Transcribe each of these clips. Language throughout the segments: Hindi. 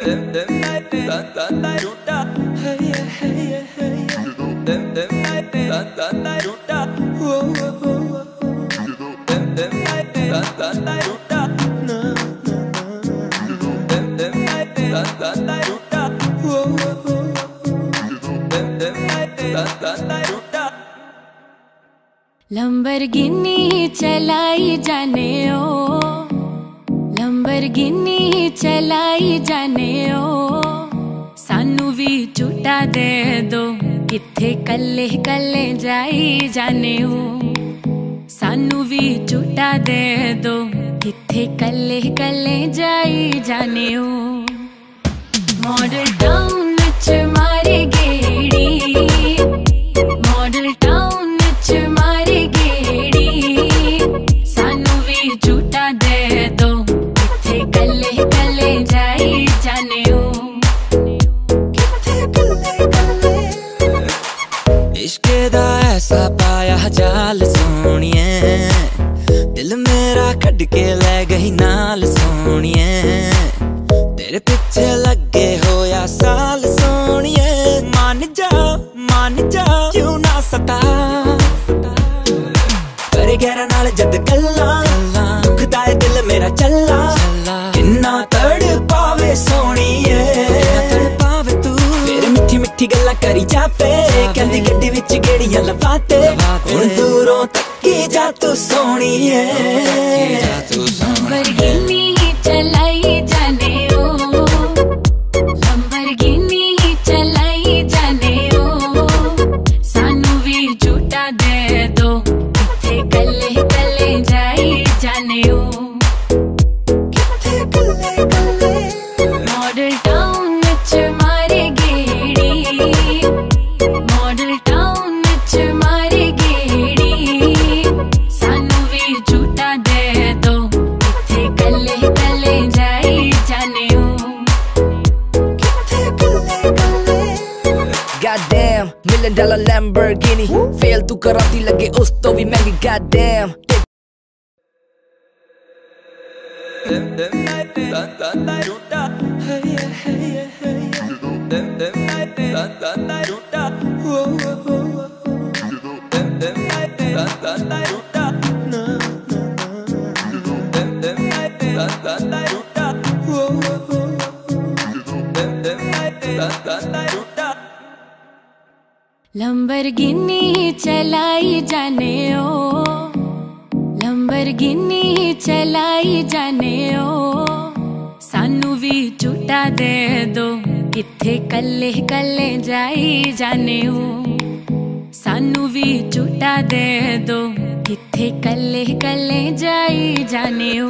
लंबरगिनी चलाई जाने ओ, लंबरगिनी चलाई जाने ओ, सानू भी झूठा दे दो, किथे कल्ले कल्ले जाई जाने ओ, सानू भी झूठा दे दो, किथे कल्ले कल्ले जाई जाने ओ। मॉडल टाउन च मारे गेड़ी, मॉडल टाउन च मारे गेड़ी, सानू भी झूठा दे दो, किथे कल्ले कल्ले जाई जाने ओ। इश्के दा ऐसा पाया जाल सोनिए, दिल मेरा कट के ले गई नाल सोनिए, तेरे पीछे लगे होया साल सोनिए, मान जा क्यों ना सता, करे गहरा नाल जद गल्ला, दुखदा है दिल मेरा चला, किन्ना तड़ पावे सोनिए, तड़ पावे तू फिर मिठी मिठी गल्ला करी जावे, कहंदी गड्डी विच गेड़ियां लवाते, हुण दूरों तक्की जा तू सोनिए। लंबरगिनी चलाई जाने ओ, लंबरगिनी चलाई जाने ओ, सानू भी झूठा दे दो, किथे कल्ले कल्ले जाई जाने ओ। मॉडल टाउन च मारे गेड़ी, मॉडल टाउन च मारे गेड़ी, सानू भी झूठा दे दो, किथे कल्ले कल्ले जाई जाने ओ। Goddamn, $1 million Lamborghini, fail तू कराती लगे उस तो भी महंगी goddamn। लंबरगिनी चलाई जाने ओ, लंबरगिनी चलाई जाने ओ, सानू भी झूठा दे दो, किथे कल्ले कल्ले जाई जाने ओ, सानू भी झूठा दे दो, किथे कल्ले कल्ले जाई जाने ओ।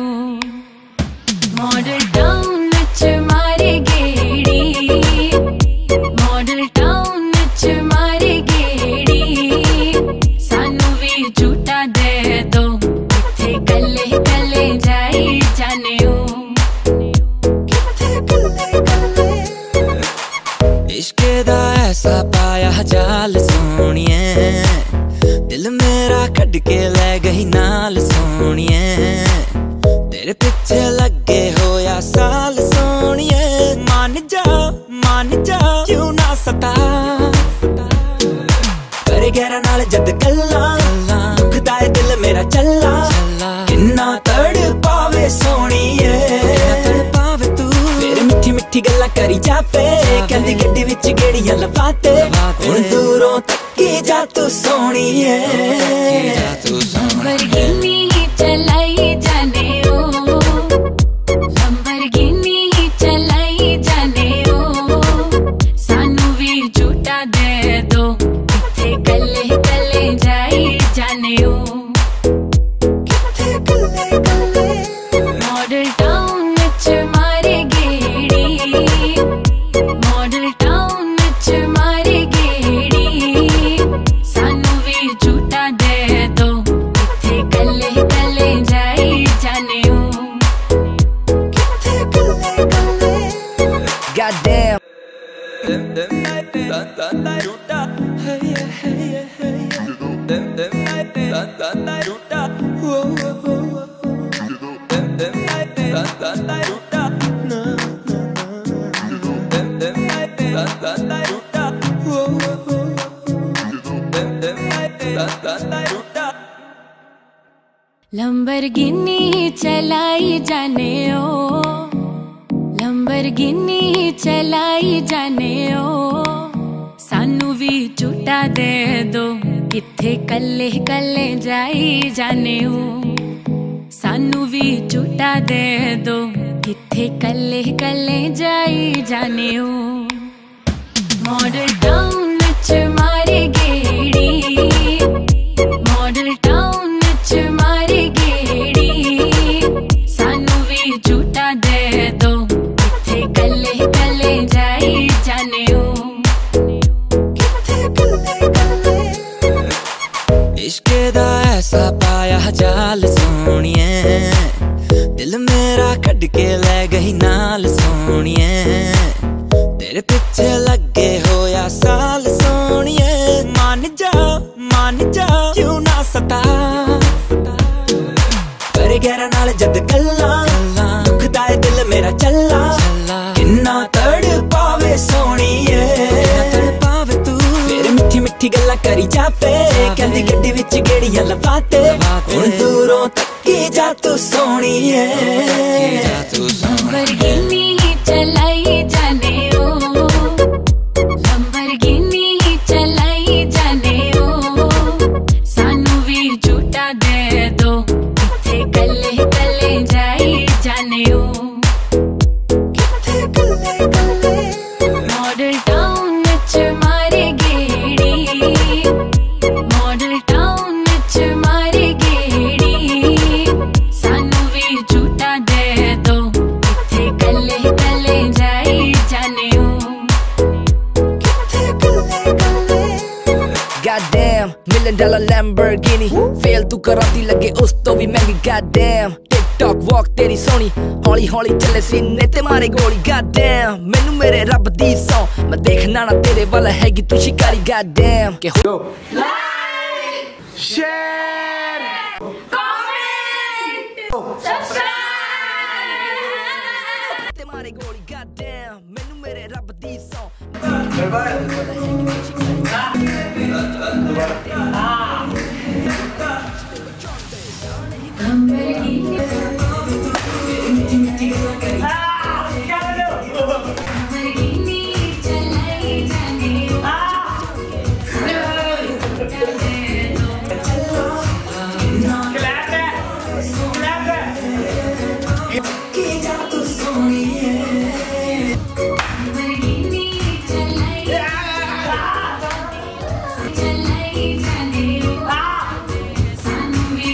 मॉडल टाउन च मारे गेड़ी, मॉडल टाउन च मारे गेड़ी, सानू भी झूठा दे दो, किथे कल्ले कल्ले जाई जाने ओ। इश्के दा ऐसा पाया जाल सोनिए, दिल मेरा कट के ले गई नाल सोनिए, तेरे पीछे लगे होया साल सोनिए, मान जा क्यों ना सता, करे गहरा नाल जद गल्ला, दुखदा है दिल मेरा चला, किन्ना तड़ पावे सोनिए, तड़ पावे तू फिर मिठी मिठी गल्ला करी जावे, कहंदी गड्डी विच गेड़ियां लवाते, हुण दूरों तक्की जा तू सोनिए। लंबरगिनी चलाई जाने ओ, लंबरगिनी चलाई जाने ओ, सानू भी झूठा दे दो, किथे कल्ले कल्ले जाई जाने ओ। मॉडल टाउन च मारे गेड़ी, मॉडल टाउन च मारे गेड़ी, सानू भी झूठा दे दो, किथे कल्ले कल्ले जाई जाने ओ। Goddamn. लंबरगिनी चलाई जाने ओ, लंबरगिनी चलाई जाने ओ, सानू भी झूठा दे दो, किथे कल्ले कल्ले जाई जाने ओ, सानू भी झूठा दे दो, किथे कल्ले कल्ले जाई जाने ओ। मॉडल टाउन च मारे गेड़ी, मॉडल टाउन च मारे गेड़ी, सानू भी झूठा दे दो, किथे कल्ले कल्ले जाई जाने ओ। इश्के दा ऐसा पाया जाल सोनिए, दिल मेरा कट के ले गई नाल सोनिए, तेरे पीछे लगे होया साल सोनिए, मान जा क्यों ना सता, पर गैरा नाल जद गल्ला दुखदा है दिल मेरा चला, किन्ना तड़ पावे सोनिए, तड़ पावे तू फिर मिठी मिठी गल्ला करी जावे, कहंदी गड्डी विच गेड़ियां लवाते, हुण दूरों तक्की जा तू सोनिए, लंबरगिनी चलाई जाने ओ, लंबरगिनी चलाई जाने ओ, सानू भी झूठा दे दो, किथे कल्ले कल्ले जाई जाने ओ। मॉडल टाउन च मारे गेड़ी, मॉडल टाउन च मारे गेड़ी, सानू भी झूठा दे दो, किथे कल्ले कल्ले जाई जाने ओ। Goddamn, $1 million Lamborghini, fail तू कराती लगे उस तो भी महंगी। Goddamn, TikTok walk तेरी सोनी, हौली हौली चले सीने ते मारे गोली। Goddamn, मैनू मेरे रब दी सौ, मैं देखना ना तेरे वाला हैगी तू शिकारी। Goddamn, के हो Like, share, comment, subscribe. ते मारे गोली। Goddamn, मैनू मेरे रब दी सौ। लंबरगिनी चलाई जाने ओ, लंबरगिनी चलाई जाने ओ, सानू भी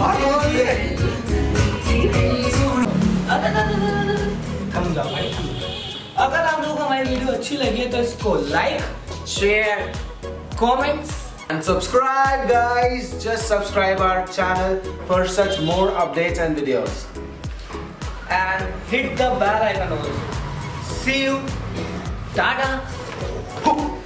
अगर आप लोगों को हमारी वीडियो अच्छी लगी है तो इसको like, share, comments And subscribe guys, just subscribe our channel for such more updates and videos. and hit the bell icon also. See you. Tata.